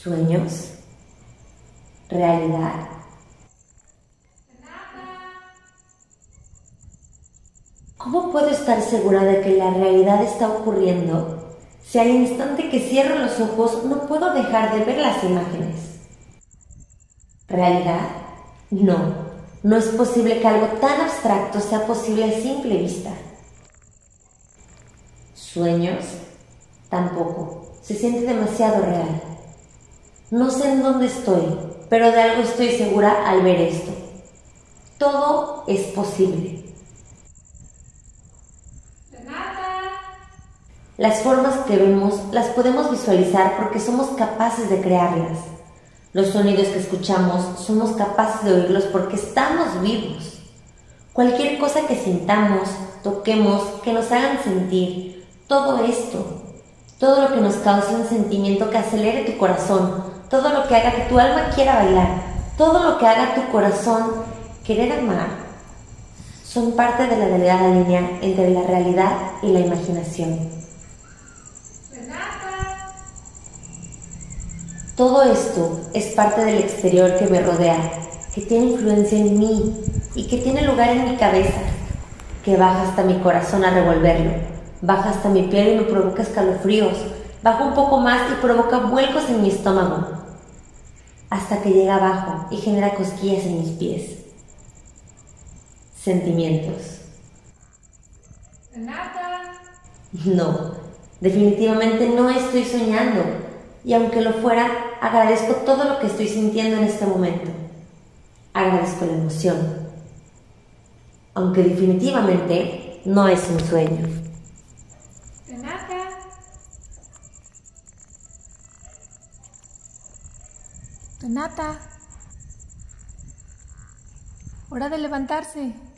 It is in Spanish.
Sueños, realidad. ¿Cómo puedo estar segura de que la realidad está ocurriendo si al instante que cierro los ojos no puedo dejar de ver las imágenes? ¿Realidad? No, no es posible que algo tan abstracto sea posible a simple vista. ¿Sueños? Tampoco, se siente demasiado real. No sé en dónde estoy, pero de algo estoy segura al ver esto. Todo es posible. Las formas que vemos las podemos visualizar porque somos capaces de crearlas. Los sonidos que escuchamos somos capaces de oírlos porque estamos vivos. Cualquier cosa que sintamos, toquemos, que nos hagan sentir, todo esto, todo lo que nos cause un sentimiento que acelere tu corazón, todo lo que haga que tu alma quiera bailar, todo lo que haga tu corazón querer amar, son parte de la delgada línea entre la realidad y la imaginación. Todo esto es parte del exterior que me rodea, que tiene influencia en mí y que tiene lugar en mi cabeza, que baja hasta mi corazón a revolverlo, baja hasta mi piel y me provoca escalofríos, baja un poco más y provoca vuelcos en mi estómago, hasta que llega abajo y genera cosquillas en mis pies. Sentimientos. No, definitivamente no estoy soñando. Y aunque lo fuera, agradezco todo lo que estoy sintiendo en este momento. Agradezco la emoción. Aunque definitivamente no es un sueño. Renata, hora de levantarse.